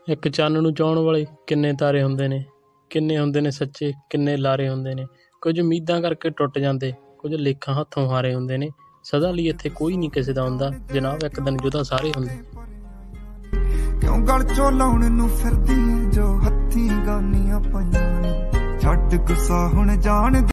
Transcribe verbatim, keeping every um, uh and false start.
ਇੱਕ ਚੰਨ ਨੂੰ ਚਾਹੁਣ ਵਾਲੇ ਕਿੰਨੇ ਤਾਰੇ ਹੁੰਦੇ ਨੇ, ਕਿੰਨੇ ਹੁੰਦੇ ਨੇ ਸੱਚੇ, ਕਿੰਨੇ ਲਾਰੇ ਹੁੰਦੇ ਨੇ। ਕੁਝ ਉਮੀਦਾਂ ਕਰਕੇ ਟੁੱਟ ਜਾਂਦੇ, ਕੁਝ ਲੇਖਾਂ ਹੱਥੋਂ ਹਾਰੇ ਹੁੰਦੇ ਨੇ। ਸਦਾ ਲਈ ਇੱਥੇ ਕੋਈ ਨਹੀਂ ਕਿਸੇ ਦਾ ਹੁੰਦਾ ਜਨਾਬ, ਇੱਕ ਦਿਨ ਜੁਦਾ ਸਾਰੇ ਹੁੰਦੇ। ਕਿਉਂ ਗਲ ਚੋਂ ਲਾਉਣ ਨੂੰ ਫਿਰਦੀ ਜੋ ਹੱਥੀਂ ਗਾਨੀਆਂ ਪਾਈਆਂ ਨੇ, ਛੱਡ ਗੁੱਸਾ ਹੁਣ ਜਾਣ